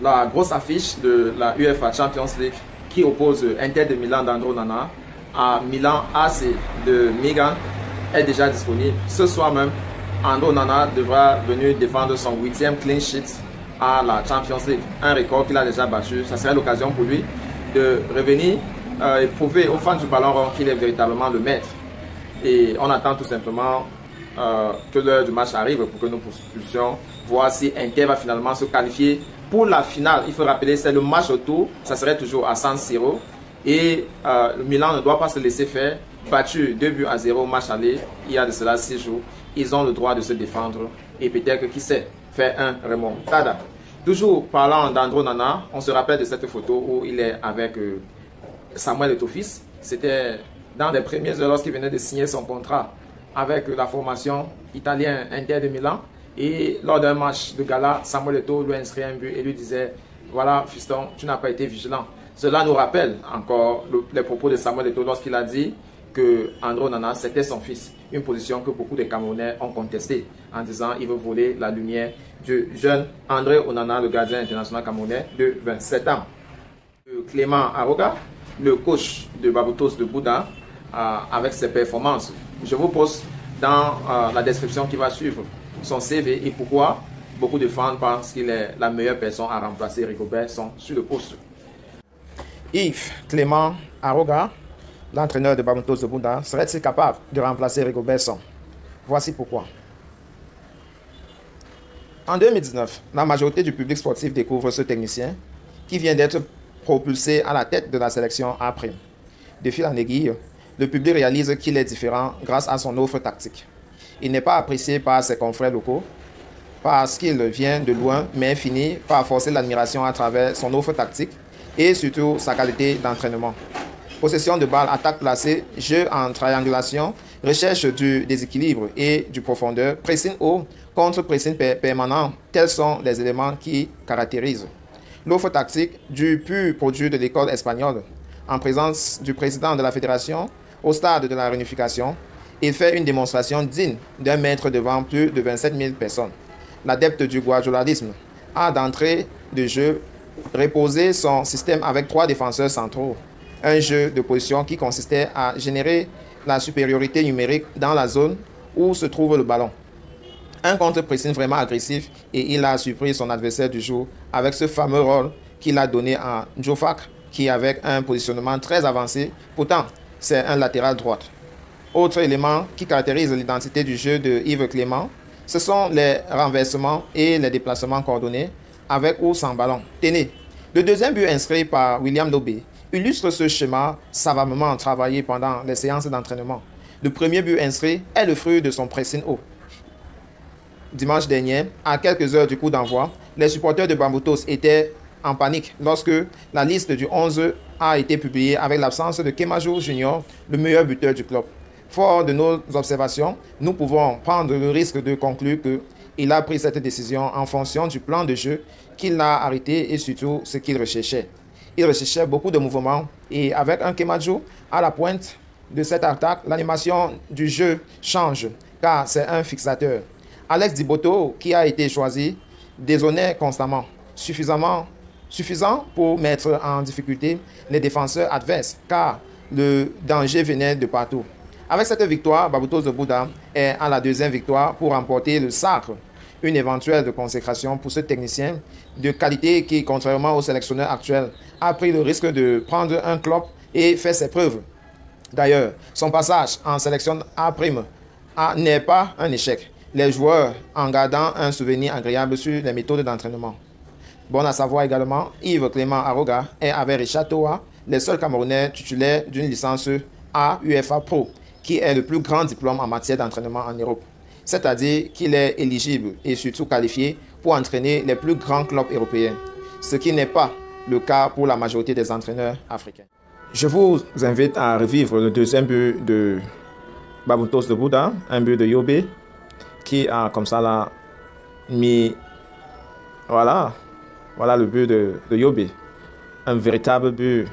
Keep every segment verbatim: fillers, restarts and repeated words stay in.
la grosse affiche de la UEFA Champions League qui oppose Inter de Milan d'Andro Onana à Milan A C de Megan est déjà disponible. Ce soir même, Andro Onana devra venir défendre son huitième clean sheet à la Champions League, un record qu'il a déjà battu. Ça serait l'occasion pour lui de revenir euh, et prouver aux fans du ballon rond qu'il est véritablement le maître. Et on attend tout simplement euh, que l'heure du match arrive pour que nous puissions voir si Inter va finalement se qualifier pour la finale. Il faut rappeler, c'est le match autour, ça serait toujours à San Siro. Et euh, le Milan ne doit pas se laisser faire. Battu deux buts à zéro au match aller, il y a de cela six jours. Ils ont le droit de se défendre et peut-être, qui sait, faire un remontada. Toujours parlant d'Andro Onana, on se rappelle de cette photo où il est avec euh, Samuel Eto'o-Fils. C'était dans les premières heures lorsqu'il venait de signer son contrat avec la formation italienne Inter de Milan. Et lors d'un match de gala, Samuel Eto'o lui inscrit un but et lui disait « Voilà, fiston, tu n'as pas été vigilant ». Cela nous rappelle encore le, les propos de Samuel Eto'o lorsqu'il a dit que Andro Onana, c'était son fils. Une position que beaucoup de Camerounais ont contestée en disant qu'il veut voler la lumière du jeune André Onana, le gardien international camerounais de vingt-sept ans. Clément Aroga, le coach de Barbados de Bouddha, euh, avec ses performances. Je vous pose dans euh, la description qui va suivre son C V et pourquoi beaucoup de fans pensent qu'il est la meilleure personne à remplacer Rigobert Song sur le poste. Yves Clément Aroga, l'entraîneur de Barbados de Bouddha, serait-il capable de remplacer Rigobert Song? Voici pourquoi. En deux mille dix-neuf, la majorité du public sportif découvre ce technicien qui vient d'être propulsé à la tête de la sélection A prime. De fil en aiguille, le public réalise qu'il est différent grâce à son offre tactique. Il n'est pas apprécié par ses confrères locaux parce qu'il vient de loin, mais finit par forcer l'admiration à travers son offre tactique et surtout sa qualité d'entraînement. Possession de balle, attaque placée, jeu en triangulation, recherche du déséquilibre et du profondeur, pressing haut, contre-pressing permanent, tels sont les éléments qui caractérisent l'offre tactique du pur produit de l'école espagnole. En présence du président de la fédération, au stade de la réunification, il fait une démonstration digne d'un maître devant plus de vingt-sept mille personnes. L'adepte du guardiolarisme a d'entrée de jeu reposé son système avec trois défenseurs centraux. Un jeu de position qui consistait à générer la supériorité numérique dans la zone où se trouve le ballon. Un contre-pressing vraiment agressif et il a surpris son adversaire du jour avec ce fameux rôle qu'il a donné à Jofak qui avec un positionnement très avancé, pourtant c'est un latéral droite. Autre élément qui caractérise l'identité du jeu de Yves Clément, ce sont les renversements et les déplacements coordonnés avec ou sans ballon. Tenez, le deuxième but inscrit par William Lobé illustre ce schéma savamment travaillé pendant les séances d'entraînement. Le premier but inscrit est le fruit de son pressing haut. Dimanche dernier, à quelques heures du coup d'envoi, les supporters de Barbados étaient en panique lorsque la liste du onze a été publiée avec l'absence de Kemajo Junior, le meilleur buteur du club. Fort de nos observations, nous pouvons prendre le risque de conclure qu'il a pris cette décision en fonction du plan de jeu qu'il a arrêté et surtout ce qu'il recherchait. Il recherchait beaucoup de mouvements et avec un Kemajo à la pointe de cette attaque, l'animation du jeu change car c'est un fixateur. Alex Diboto, qui a été choisi, dézonnait constamment, suffisamment, suffisant pour mettre en difficulté les défenseurs adverses car le danger venait de partout. Avec cette victoire, Barbados de Bouddha est à la deuxième victoire pour remporter le sacre. Une éventuelle de consécration pour ce technicien de qualité qui, contrairement au sélectionneur actuel, a pris le risque de prendre un club et fait ses preuves. D'ailleurs, son passage en sélection A prime n'est pas un échec. Les joueurs en gardant un souvenir agréable sur les méthodes d'entraînement. Bon à savoir également, Yves Clément Aroga est avec Richard Toa, les seuls Camerounais titulaires d'une licence A UEFA Pro, qui est le plus grand diplôme en matière d'entraînement en Europe. C'est-à-dire qu'il est éligible et surtout qualifié pour entraîner les plus grands clubs européens, ce qui n'est pas le cas pour la majorité des entraîneurs africains. Je vous invite à revivre le deuxième but de Barbados de Bouddha, un but de Yobé, qui a comme ça là mis, voilà, voilà le but de, de Yobé, un véritable but.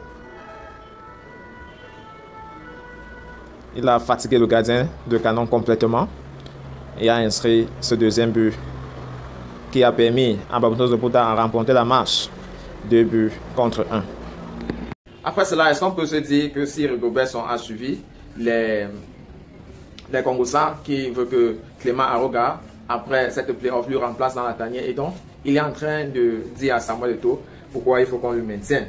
Il a fatigué le gardien de canon complètement et a inscrit ce deuxième but qui a permis à Barbados de Bouddha à remporter la marche deux buts contre un. Après cela, est-ce qu'on peut se dire que si Rigobertson a suivi les, les Congossas qui veut que Clément Aroga, après cette play-off, lui remplace dans la tanière, et donc il est en train de dire à Samuel Eto'o pourquoi il faut qu'on le maintienne.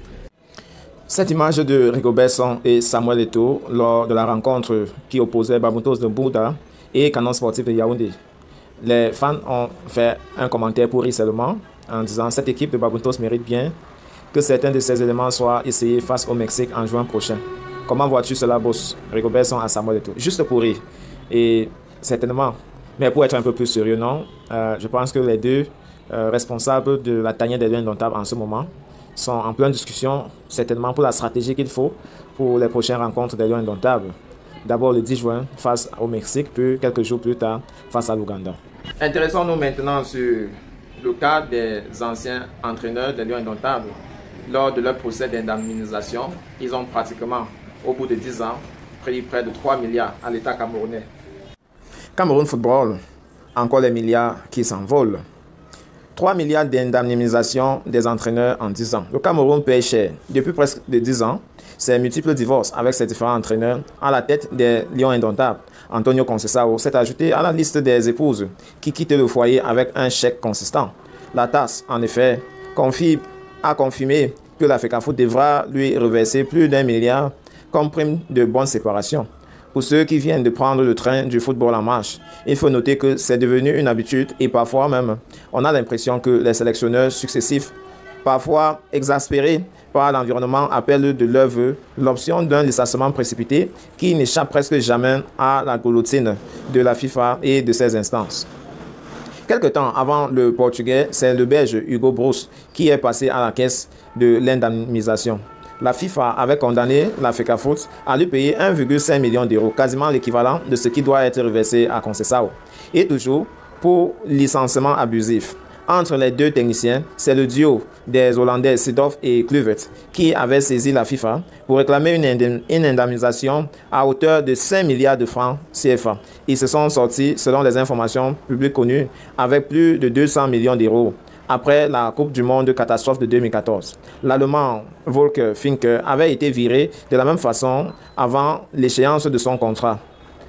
Cette image de Rigobertson et Samuel Eto'o lors de la rencontre qui opposait Barbados de Bouddha et Canon Sportif de Yaoundé. Les fans ont fait un commentaire pourri seulement en disant cette équipe de Barbados mérite bien que certains de ces éléments soient essayés face au Mexique en juin prochain. Comment vois-tu cela, boss? Rigobertson à Samuel Eto'o. Juste pour rire. Et certainement, mais pour être un peu plus sérieux, non. Euh, je pense que les deux euh, responsables de la tanière des Lions Indomptables en ce moment sont en pleine discussion, certainement pour la stratégie qu'il faut pour les prochaines rencontres des Lions Indomptables. D'abord le dix juin face au Mexique, puis quelques jours plus tard face à l'Ouganda. Intéressons-nous maintenant sur le cas des anciens entraîneurs des Lions Indomptables. Lors de leur procès d'indemnisation, ils ont pratiquement, au bout de dix ans, pris près de trois milliards à l'État camerounais. Cameroun Football, encore les milliards qui s'envolent. trois milliards d'indemnisation des entraîneurs en dix ans. Le Cameroun paye cher. Depuis presque dix ans, ses multiples divorces avec ses différents entraîneurs à la tête des Lions Indomptables. Antonio Conceição s'est ajouté à la liste des épouses qui quittent le foyer avec un chèque consistant. La tasse, en effet, confie, a confirmé que la FECAFOOT devra lui reverser plus d'un milliard comme prime de bonne séparation. Pour ceux qui viennent de prendre le train du football en marche, il faut noter que c'est devenu une habitude et parfois même, on a l'impression que les sélectionneurs successifs, parfois exaspérés par l'environnement, appellent de leur vœu l'option d'un licenciement précipité qui n'échappe presque jamais à la guillotine de la FIFA et de ses instances. Quelque temps avant le Portugais, c'est le Belge Hugo Broos qui est passé à la caisse de l'indemnisation. La FIFA avait condamné la FECAFOOT à lui payer un virgule cinq million d'euros, quasiment l'équivalent de ce qui doit être reversé à Conceição. Et toujours pour licenciement abusif. Entre les deux techniciens, c'est le duo des Hollandais Seedorf et Kluivert qui avait saisi la FIFA pour réclamer une indemnisation à hauteur de cinq milliards de francs C F A. Ils se sont sortis, selon les informations publiques connues, avec plus de deux cents millions d'euros. Après la Coupe du Monde catastrophe de deux mille quatorze. L'Allemand Volker Finke avait été viré de la même façon avant l'échéance de son contrat.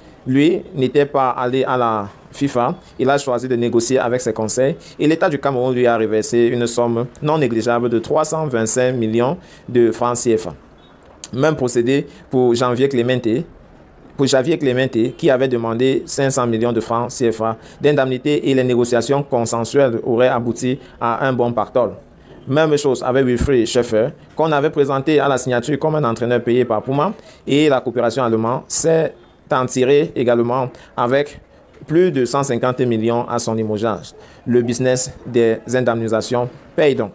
Lui n'était pas allé à la FIFA, il a choisi de négocier avec ses conseils et l'État du Cameroun lui a reversé une somme non négligeable de trois cent vingt-cinq millions de francs C F A. Même procédé pour Janvier Clemente, pour Javier Clemente, qui avait demandé cinq cents millions de francs C F A d'indemnité et les négociations consensuelles auraient abouti à un bon pactole. Même chose avec Wilfried Schäfer, qu'on avait présenté à la signature comme un entraîneur payé par Puma, et la coopération allemande s'est en tirée également avec plus de cent cinquante millions à son limogeage. Le business des indemnisations paye donc.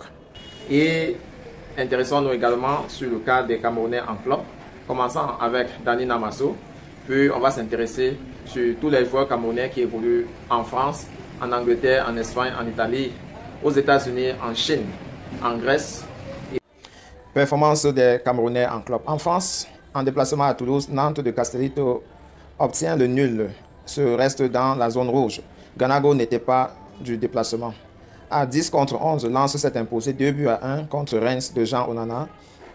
Et intéressons-nous également sur le cas des Camerounais en club, commençant avec Dani Namasso. Puis on va s'intéresser sur tous les joueurs camerounais qui évoluent en France, en Angleterre, en Espagne, en Italie, aux États-Unis, en Chine, en Grèce. Performance des Camerounais en club. En France, en déplacement à Toulouse, Nantes de Castellito obtient le nul, se reste dans la zone rouge. Ganago n'était pas du déplacement. À dix contre onze, Lens s'est imposé deux buts à un contre Reims de Jean Onana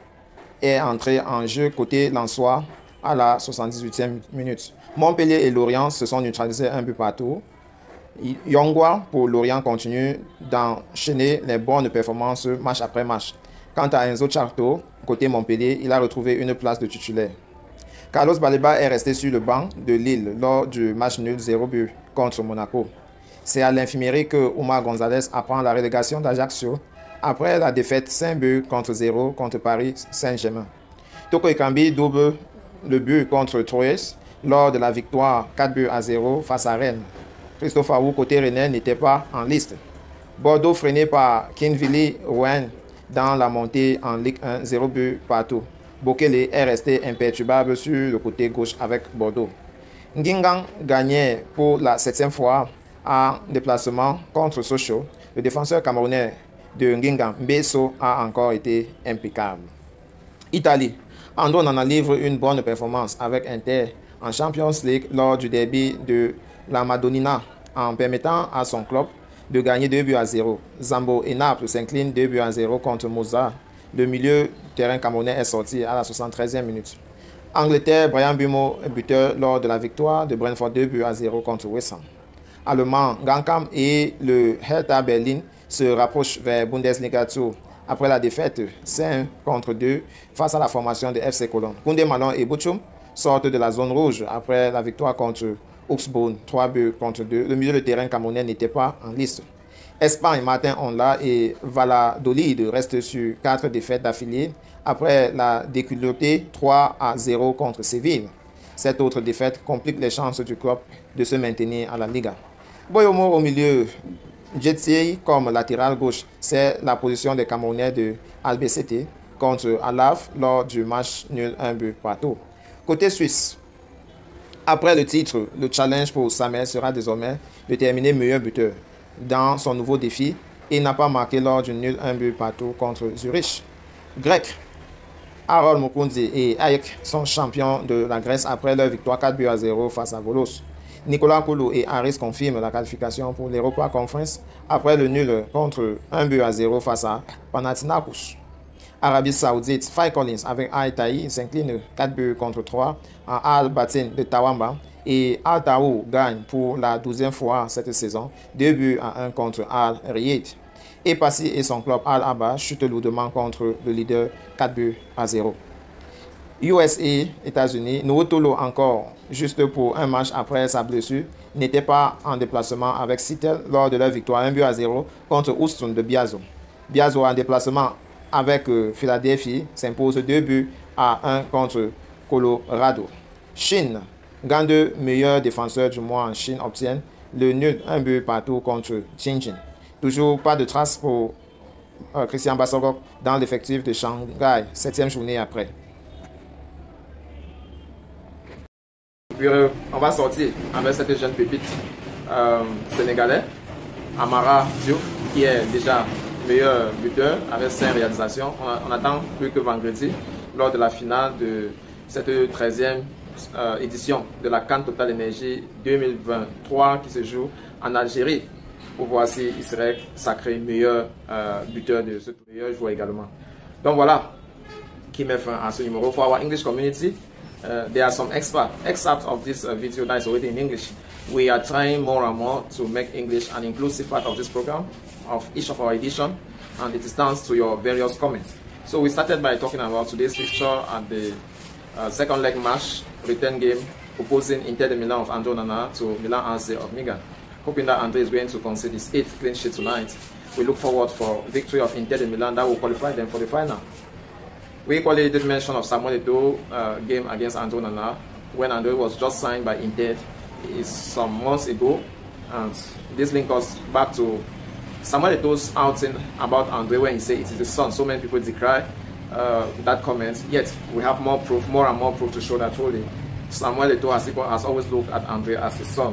est entré en jeu côté Lensois à la soixante-dix-huitième minute. Montpellier et Lorient se sont neutralisés un but partout. Yongwa pour Lorient continue d'enchaîner les bonnes performances match après match. Quant à Enzo Charto, côté Montpellier, il a retrouvé une place de titulaire. Carlos Baleba est resté sur le banc de Lille lors du match nul zéro but contre Monaco. C'est à l'infirmerie que Oumar Gonzalez apprend la relégation d'Ajaccio après la défaite cinq buts contre zéro contre Paris Saint-Germain. Toko Ekambi double le but contre Troyes lors de la victoire quatre buts à zéro face à Rennes. Christophe Aou, côté Rennais, n'était pas en liste. Bordeaux freiné par Kinvili Rouen dans la montée en Ligue un, zéro but partout. Bokele est resté imperturbable sur le côté gauche avec Bordeaux. Ngingang gagnait pour la septième fois en déplacement contre Sochaux. Le défenseur camerounais de Ngingang, Mbesso, a encore été impeccable. Italie. Andro Nana livre une bonne performance avec Inter en Champions League lors du derby de la Madonnina en permettant à son club de gagner deux buts à zéro. Zambo et Naples s'inclinent deux buts à zéro contre Mozart. Le milieu terrain camerounais est sorti à la soixante-treizième minute. Angleterre, Brian Bumo est buteur lors de la victoire de Brentford deux buts à zéro contre West Ham. Allemand, Gankam et le Hertha Berlin se rapprochent vers Bundesliga deux après la défaite cinq un contre deux face à la formation de F C Cologne. Koundé Malon et Bochum sortent de la zone rouge après la victoire contre Augsbourg trois buts contre deux. Le milieu de terrain camerounais n'était pas en liste. Espagne, Martin Onla et Valladolid restent sur quatre défaites d'affilée après la déculottée trois à zéro contre Séville. Cette autre défaite complique les chances du club de se maintenir à la Liga. Boyomo au milieu, Djetsi comme latéral gauche, c'est la position des Camerounais de Albacete contre Alaf lors du match nul un but partout. Côté suisse, après le titre, le challenge pour Samuel sera désormais de terminer meilleur buteur dans son nouveau défi. Il n'a pas marqué lors du nul un but partout contre Zurich. Grec, Harold Mukunzi et Aïk sont champions de la Grèce après leur victoire quatre buts à zéro face à Volos. Nicolas Koulou et Harris confirment la qualification pour l'Europa Conference après le nul contre un but à zéro face à Panathinaikos. Arabie Saoudite, Faye Collins avec Aïtaï s'incline quatre buts contre trois à Al Batin de Tawamba et Al Taou gagne pour la douzième fois cette saison deux buts à un contre Al Riyad. Et Passy et son club Al Abba chutent lourdement contre le leader quatre buts à zéro. U S A, États-Unis, Nuotolo encore, juste pour un match après sa blessure, n'était pas en déplacement avec Seattle lors de leur victoire un but à zéro contre Houston de Biazo. Biazo en déplacement avec euh, Philadelphie s'impose deux buts à un contre Colorado. Chine, grand deux meilleurs défenseurs du mois en Chine obtiennent le nul un but partout contre Tianjin. Toujours pas de traces pour euh, Christian Bassogok dans l'effectif de Shanghai, septième journée après. Puis, euh, on va sortir avec cette jeune pépite euh, sénégalais, Amara Diouf, qui est déjà meilleur buteur avec cinq réalisations. On, on attend plus que vendredi, lors de la finale de cette treizième euh, édition de la CAN Total Energy deux mille vingt-trois qui se joue en Algérie, pour voir s'il serait sacré meilleur euh, buteur de ce meilleur joueur également. Donc voilà qui met fin à ce numéro. For our English community, Uh, there are some extra excerpts of this uh, video that is already in English. We are trying more and more to make English an inclusive part of this program, of each of our edition, and it is thanks to your various comments. So we started by talking about today's fixture at the uh, second leg match, return game, opposing Inter de Milan of André Onana to Milan A C of Migan. Hoping that André is going to concede his eighth clean sheet tonight. We look forward for victory of Inter de Milan that will qualify them for the final. We equally did mention of Samuel Eto'o uh, game against André Onana when André was just signed by Inter some months ago, and this links us back to Samuel Eto'o's outing about André when he said it is his son. So many people decry uh, that comment, yet we have more proof, more and more proof to show that truly Samuel Eto'o has, has always looked at André as his son.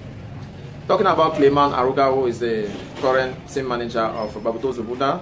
Talking about Clément Aruga, who is the current team manager of Babuto Zubuda,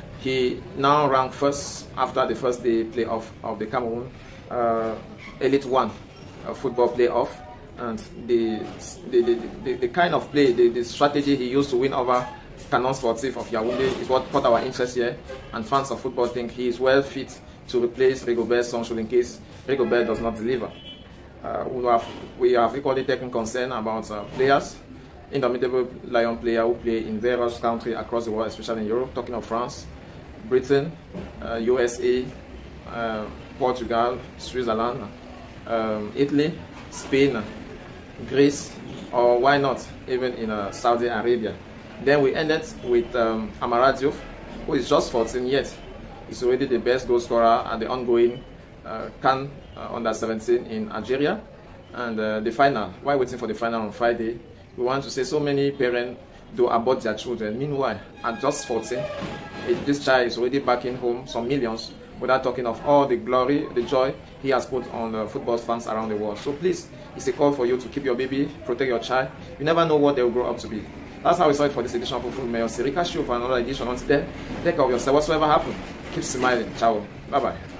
he now ranked first after the first day playoff of the Cameroon uh, Elite One uh, football playoff, and the the, the, the the kind of play, the, the strategy he used to win over Canon Sportif of Yaoundé is what caught our interest here, and fans of football think he is well fit to replace Rigobert Song in case Rigobert does not deliver. Uh, we, have, we have equally taken concern about uh, players, indomitable Lion player who play in various countries across the world, especially in Europe, talking of France, Britain, uh, U S A, uh, Portugal, Switzerland, um, Italy, Spain, Greece, or why not even in uh, Saudi Arabia. Then we ended with um, Amara Diouf, who is just fourteen yet. He's already the best goal scorer at the ongoing uh, CAN uh, under seventeen in Algeria. And uh, the final, while waiting for the final on Friday, we want to say so many parents do abort their children. Meanwhile, at just fourteen, it, this child is already backing home some millions, without talking of all the glory, the joy he has put on uh, football fans around the world. So please, it's a call for you to keep your baby, protect your child. You never know what they will grow up to be. That's how we saw it for this edition of Football Mayor. Sirika show for another edition. Until then, take care of yourself. Whatsoever happens, keep smiling. Ciao. Bye-bye.